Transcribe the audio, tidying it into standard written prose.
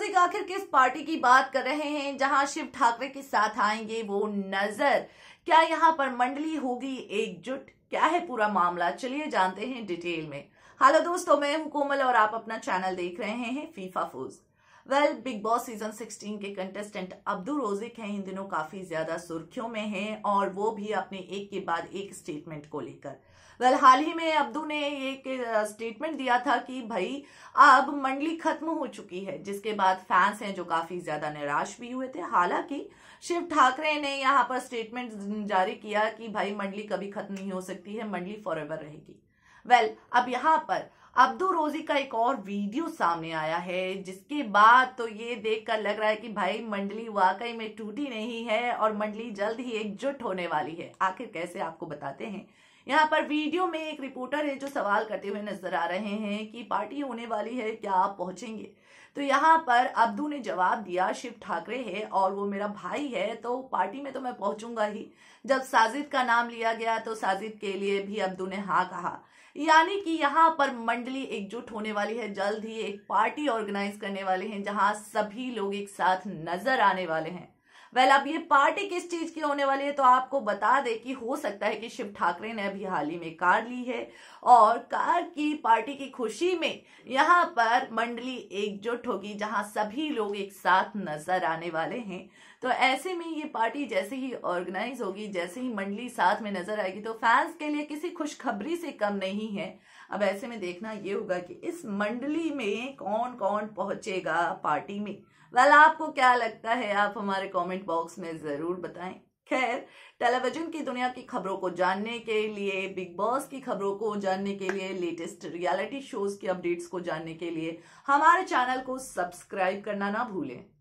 रौजिक आखिर किस पार्टी की बात कर रहे हैं जहां शिव ठाकरे के साथ आएंगे वो नजर? क्या यहां पर मंडली होगी एकजुट? क्या है पूरा मामला, चलिए जानते हैं डिटेल में। हेलो दोस्तों, मैं हूं कोमल और आप अपना चैनल देख रहे हैं फीफा फूज। बिग बॉस सीजन 16 के कंटेस्टेंट अब्दू रौजिक हैं, इन दिनों काफी ज्यादा सुर्खियों में हैं और वो भी अपने एक के बाद एक स्टेटमेंट को लेकर। हाल ही में अब्दू ने एक स्टेटमेंट दिया था कि भाई अब मंडली खत्म हो चुकी है, जिसके बाद फैंस हैं जो काफी ज्यादा निराश भी हुए थे। हालांकि शिव ठाकरे ने यहाँ पर स्टेटमेंट जारी किया कि भाई मंडली कभी खत्म नहीं हो सकती है, मंडली फॉरएवर रहेगी। अब यहाँ पर अब्दू रौजिक का एक और वीडियो सामने आया है, जिसके बाद तो ये देखकर लग रहा है कि भाई मंडली वाकई में टूटी नहीं है और मंडली जल्द ही एकजुट होने वाली है। आखिर कैसे, आपको बताते हैं। यहाँ पर वीडियो में एक रिपोर्टर है जो सवाल करते हुए नजर आ रहे हैं कि पार्टी होने वाली है, क्या आप पहुंचेंगे? तो यहाँ पर अब्दू ने जवाब दिया, शिव ठाकरे है और वो मेरा भाई है तो पार्टी में तो मैं पहुंचूंगा ही। जब साजिद का नाम लिया गया तो साजिद के लिए भी अब्दू ने हाँ कहा। यानी कि यहाँ पर मंडली एकजुट होने वाली है, जल्द ही एक पार्टी ऑर्गेनाइज करने वाले हैं जहां सभी लोग एक साथ नजर आने वाले हैं। अब ये पार्टी किस चीज की होने वाली है तो आपको बता दे कि हो सकता है कि शिव ठाकरे ने अभी हाल ही में कार ली है और कार की पार्टी की खुशी में यहाँ पर मंडली एकजुट होगी जहां सभी लोग एक साथ नजर आने वाले हैं। तो ऐसे में ये पार्टी जैसे ही ऑर्गेनाइज होगी, जैसे ही मंडली साथ में नजर आएगी तो फैंस के लिए किसी खुशखबरी से कम नहीं है। अब ऐसे में देखना ये होगा कि इस मंडली में कौन कौन पहुंचेगा पार्टी में। आपको क्या लगता है, आप हमारे कमेंट बॉक्स में जरूर बताएं। खैर, टेलीविजन की दुनिया की खबरों को जानने के लिए, बिग बॉस की खबरों को जानने के लिए, लेटेस्ट रियलिटी शोज की अपडेट्स को जानने के लिए हमारे चैनल को सब्सक्राइब करना ना भूलें।